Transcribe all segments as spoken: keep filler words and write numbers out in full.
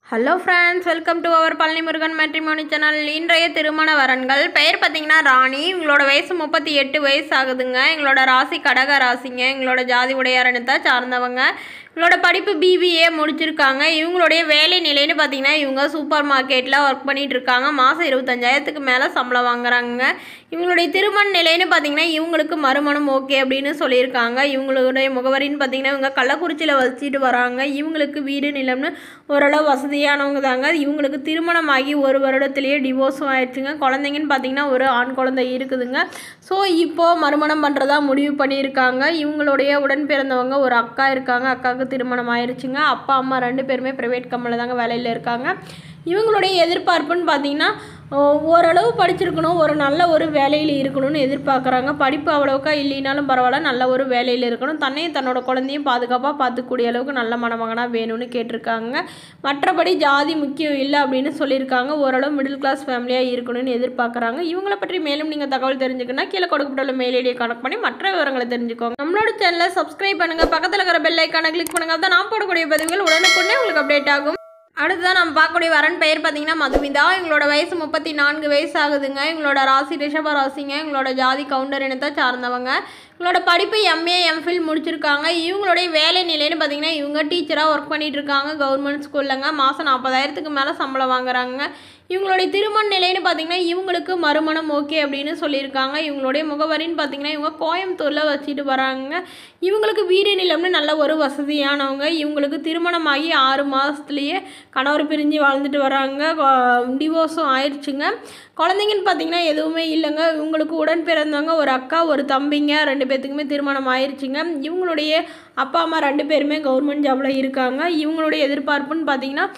Hello friends, welcome to our Palani Murugan MATRIMONY channel. இன்றைய திருமணவரன்கள் பெயர் பாத்தீங்கன்னா ராணி. உங்களோட வயசு முப்பத்தி எட்டு வயசு ஆகுதுங்க. உங்களோட ராசி கடக ராசிங்க. உங்களோட ஜாதி உடையாரனத்தை சார்ந்தவங்க. இவங்களோட படிப்பு B B A முடிச்சிருக்காங்க. இவங்களுடைய வேலை நிலைன்னு பார்த்தீங்கன்னா இவங்க சூப்பர் மார்க்கெட்டில் ஒர்க் பண்ணிட்டு இருக்காங்க. மாதம் இருபத்தஞ்சாயிரத்துக்கு மேலே சம்பளம் வாங்குறாங்க. இவங்களுடைய திருமண நிலைன்னு பார்த்தீங்கன்னா இவங்களுக்கு மறுமணம் ஓகே அப்படின்னு சொல்லியிருக்காங்க. இவங்களுடைய முகவரின்னு பார்த்தீங்கன்னா இவங்க கள்ளக்குறிச்சியில் வச்சுட்டு வராங்க. இவங்களுக்கு வீடு நிலம்னு ஓரளவு வசதியானவங்க தாங்க. இவங்களுக்கு திருமணமாகி ஒரு வருடத்துலேயே டிவோர்ஸும் ஆயிடுச்சுங்க. குழந்தைங்கன்னு பார்த்தீங்கன்னா ஒரு ஆண் குழந்தை இருக்குதுங்க. ஸோ இப்போது மறுமணம் பண்ணுறதா முடிவு பண்ணியிருக்காங்க. இவங்களுடைய உடன் பிறந்தவங்க ஒரு அக்கா இருக்காங்க. அக்காவுக்கு திருமணம் ஆயிடுச்சுங்க. அப்பா அம்மா ரெண்டு பேருமே ப்ரைவேட் கம்பெனியில் தாங்க வேலையில் இருக்காங்க. இவங்களுடைய எதிர்பார்ப்புன்னு பார்த்தீங்கன்னா ஓரளவு படிச்சிருக்கணும், ஒரு நல்ல ஒரு வேலையில் இருக்கணும்னு எதிர்பார்க்குறாங்க. படிப்பு அவ்வளோக்கா இல்லைனாலும் பரவாயில்ல, நல்ல ஒரு வேலையில் இருக்கணும், தன்னையும் தன்னோட குழந்தையும் பாதுகாப்பாக பார்த்துக்கூடிய அளவுக்கு நல்ல மணமகனாக வேணும்னு கேட்டிருக்காங்க. மற்றபடி ஜாதி முக்கியம் இல்லை அப்படின்னு சொல்லியிருக்காங்க. ஓரளவு மிடில் கிளாஸ் ஃபேமிலியாக இருக்கணும்னு எதிர்பார்க்குறாங்க. இவங்களை பற்றி மேலும் நீங்கள் தகவல் தெரிஞ்சுக்கணும்னா கீழே கொடுக்கப்பட்டுள்ள மெயில் ஐடியை கனெக்ட் பண்ணி மற்ற விவரங்களை தெரிஞ்சுக்கோங்க. நம்மளோட சேனலை சப்ஸ்கிரைப் பண்ணுங்கள், பக்கத்தில் இருக்கிற பெல் ஐக்கானை கிளிக் பண்ணுங்கள். தான் நான் போடக்கூடிய பதிவுகள் உடனுக்குடனே உங்களுக்கு அப்டேட் ஆகும். அடுத்ததான் நம்ம பார்க்கக்கூடிய வரன் பெயர் பார்த்தீங்கன்னா மதுமிதா. இவங்களோட வயசு முப்பத்தி நான்கு வயசு ஆகுதுங்க. இவங்களோட ராசி ரிஷப ராசிங்க. இவங்களோட ஜாதி கவுண்டர் இனத்தை சார்ந்தவங்க. இவங்களோட படிப்பு எம்ஏ எம்ஃபில் முடிச்சிருக்காங்க. இவங்களுடைய வேலை நிலைன்னு பார்த்தீங்கன்னா இவங்க டீச்சராக ஒர்க் பண்ணிட்டு இருக்காங்க கவர்மெண்ட் ஸ்கூல்லங்க. மாதம் நாற்பதாயிரத்துக்கு மேலே சம்பளம் வாங்குறாங்க. இவங்களுடைய திருமண நிலைன்னு பார்த்தீங்கன்னா இவங்களுக்கு மறுமணம் ஓகே அப்படின்னு சொல்லியிருக்காங்க. இவங்களுடைய முகவரின்னு பார்த்தீங்கன்னா இவங்க கோயம்புத்தூரில் வச்சுட்டு வராங்க. இவங்களுக்கு வீடு நிலம்னு நல்ல ஒரு வசதியானவங்க. இவங்களுக்கு திருமணமாகி ஆறு மாதத்துலேயே கணவர் பிரிஞ்சு வாழ்ந்துட்டு வராங்க. டிவோர்ஸும் ஆயிடுச்சுங்க. குழந்தைங்கன்னு பார்த்தீங்கன்னா எதுவுமே இல்லைங்க. இவங்களுக்கு உடன் பிறந்தவங்க ஒரு அக்கா ஒரு தம்பிங்க, ரெண்டு பேர்த்துக்குமே திருமணம் ஆயிடுச்சுங்க. இவங்களுடைய அப்பா அம்மா ரெண்டு பேருமே கவர்மெண்ட் ஜாபில் இருக்காங்க. இவங்களுடைய எதிர்பார்ப்புன்னு பார்த்தீங்கன்னா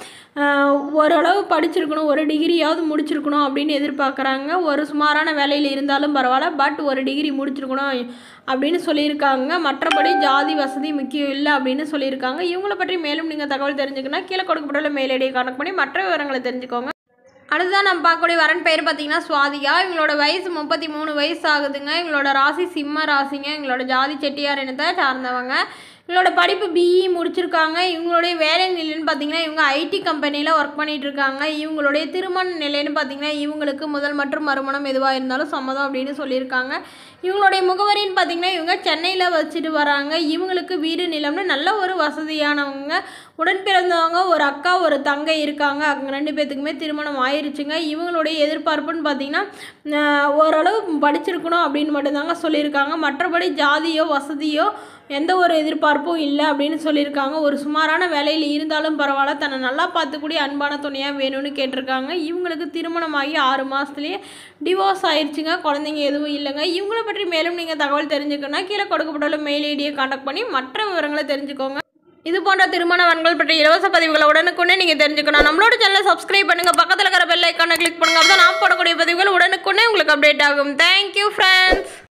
ஓரளவு படிச்சிருக்கணும், ஒரு டிகிரியாவது முடிச்சிருக்கணும் அப்படின்னு எதிர்பார்க்குறாங்க. ஒரு சுமாரான வேலையில் இருந்தாலும் பரவாயில்ல, பட் ஒரு டிகிரி முடிச்சிருக்கணும் அப்படின்னு சொல்லியிருக்காங்க. மற்றபடி ஜாதி வசதி முக்கியம் இல்லை அப்படின்னு சொல்லியிருக்காங்க. இவங்களை பற்றி மேலும் நீங்கள் தகவல் தெரிஞ்சுக்கணும்னா கீழே கொடுக்கப்பட்டுள்ள மெயில் ஐடியை கனெக்ட் பண்ணி மற்ற விவரங்களை தெரிஞ்சுக்கோங்க. அடுத்ததான் நம்ம பார்க்கக்கூடிய வரன் பெயர் பார்த்தீங்கன்னா சுவாதிகா. இவங்களோட வயசு முப்பத்தி மூணு வயசு ஆகுதுங்க. இவங்களோட ராசி சிம்ம ராசிங்க. இவங்களோட ஜாதி செட்டியார் இனத்தை சார்ந்தவங்க. இவங்களோட படிப்பு பிஇ முடிச்சிருக்காங்க. இவங்களுடைய வேலை நிலைன்னு பார்த்தீங்கன்னா இவங்க ஐடி கம்பெனியில் ஒர்க் பண்ணிகிட்டு இருக்காங்க. இவங்களுடைய திருமண நிலைன்னு பார்த்தீங்கன்னா இவங்களுக்கு முதல் மற்றும் மறுமணம் எதுவாக இருந்தாலும் சம்மதம் அப்படின்னு சொல்லியிருக்காங்க. இவங்களுடைய முகவரின்னு பார்த்தீங்கன்னா இவங்க சென்னையில் வச்சுட்டு வராங்க. இவங்களுக்கு வீடு நிலம்னு நல்ல ஒரு வசதியானவங்க. உடன் பிறந்தவங்க ஒரு அக்கா ஒரு தங்கை இருக்காங்க. அவங்க ரெண்டு பேர்த்துக்குமே திருமணம் ஆயிடுச்சுங்க. இவங்களுடைய எதிர்பார்ப்புன்னு பார்த்தீங்கன்னா ஓரளவு படிச்சிருக்கணும் அப்படின்னு மட்டும்தாங்க சொல்லியிருக்காங்க. மற்றபடி ஜாதியோ வசதியோ எந்த ஒரு எதிர்பார்ப்பும் இல்லை அப்படின்னு சொல்லியிருக்காங்க. ஒரு சுமாரான வேலையில் இருந்தாலும் பரவாயில்ல, தன்னை நல்லா பார்த்துக்கூடிய அன்பான துணையாக வேணும்னு கேட்டிருக்காங்க. இவங்களுக்கு திருமணமாகி ஆறு மாதத்துலேயே டிவோர்ஸ் ஆயிடுச்சுங்க. குழந்தைங்க எதுவும் இல்லைங்க. இவங்களை பற்றி மேலும் நீங்கள் தகவல் தெரிஞ்சுக்கணும்னா கீழே கொடுக்கப்பட்டுள்ள மெயில் ஐடியை கான்டாக்ட் பண்ணி மற்ற விவரங்களை தெரிஞ்சுக்கோங்க. இது போன்ற திருமணவன்கள் பற்றி இலவச பதிவுகளை உடனுக்குடனே நீங்கள் தெரிஞ்சுக்கணும். நம்மளோட சேனலை சப்ஸ்கிரைப் பண்ணுங்கள், பக்கத்தில் இருக்கிற பெல் ஐக்கானை கிளிக் பண்ணுங்கள். அப்போ தான் நான் போடக்கூடிய பதிவுகள் உடனுக்குடனே உங்களுக்கு அப்டேட் ஆகும். Thank you friends.